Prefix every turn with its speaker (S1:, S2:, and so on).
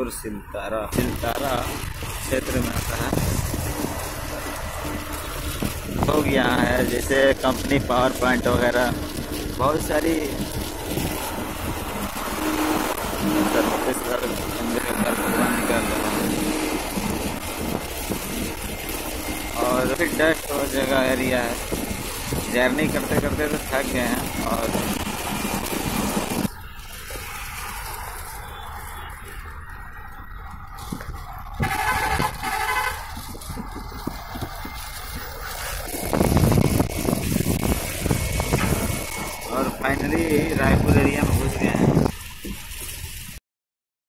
S1: बिलासपुर सिलतारा क्षेत्र में आता है। लोग यहाँ है, जैसे कंपनी पावर प्लांट वगैरह बहुत सारी छत्तीसगढ़ निकल रहा है। और फिर डस्ट और जगह एरिया है, जर्नी करते करते तो थक गए हैं। और फाइनली रायपुर एरिया में